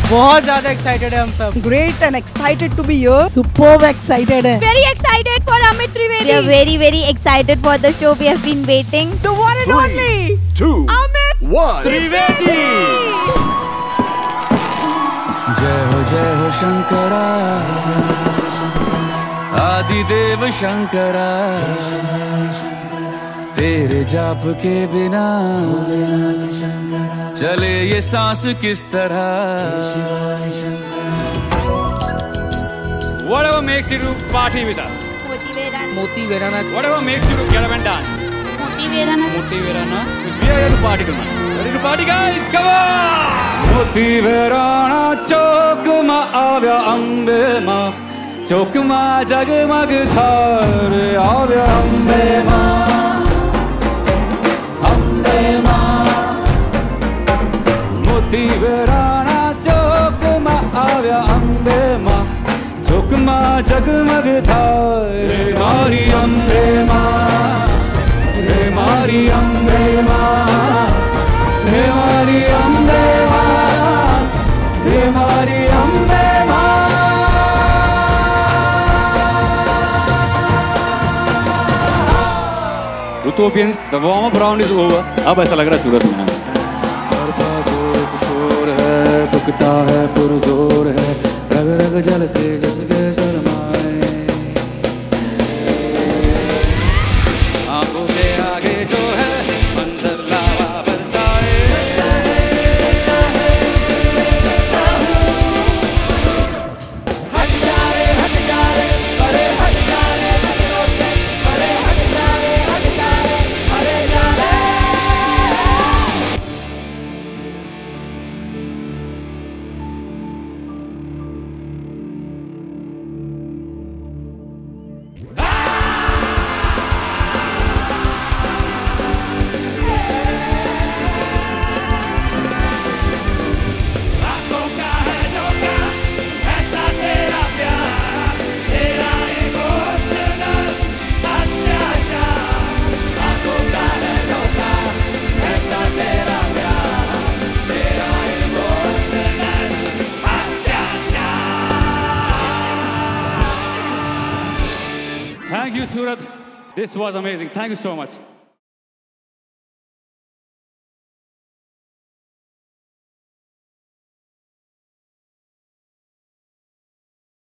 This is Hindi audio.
बहुत ज्यादा एक्साइटेड है हम सब। Great and excited to be here. Superb excited है। Very excited for Amit Trivedi. We are very excited for the show. We have been waiting. The one and only 2, Amit 1 Trivedi. जय हो शंकरा आदिदेव शंकरा तेरे जाप के बिना चले ये सांस किस तरह। Whatever makes you to party with us. मोती वेराना। Whatever makes you to get up and dance. Moti Verana. Because we are here to party tonight. Ready to party, guys? Come on! मोती वेराना चौक मा आव्या अम्बे मा चौक मा जगमग थारे आव्या अम्बे मा मोती वेराना चौक मा आव्या अम्बे मा चौक मा जगमग थारे मारी अम्बे मा रे मारी अम्बे मा रे मारी अम्बे मा रे मारी अम्बे मा। Utopians, the warm-up round is over. अब ऐसा लग रहा है सूरत में शोर है दुखता है पुरजोर है रग रग जलते जिसके शर्माए आंखों के आगे जो है मंजर लावा बरसाए हट जा रे अरे हट जा रे नजरों से अरे हट जा रे अरे जा रे। Thank you, Surat. This was amazing. Thank you so much.